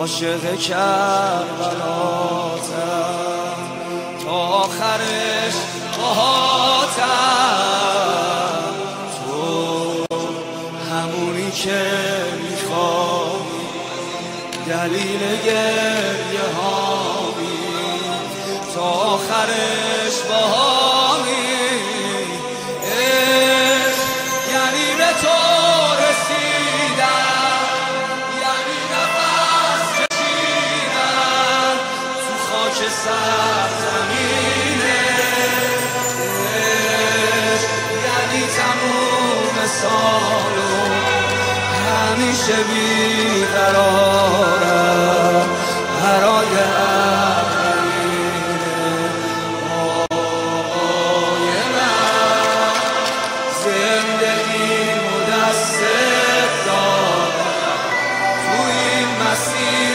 عاشق کربلاتم تا آخرش باهاتم، تو همونی که میخوای، دلیل گریه هامی، تا آخرش باهامی. یعنی به تو رسیدم، یعنی نفس کشیدم تو خاک سرزمینه، یعنی تموم سالو همیشه بیقرارم برای زندگی مدست دارم تو این مسیر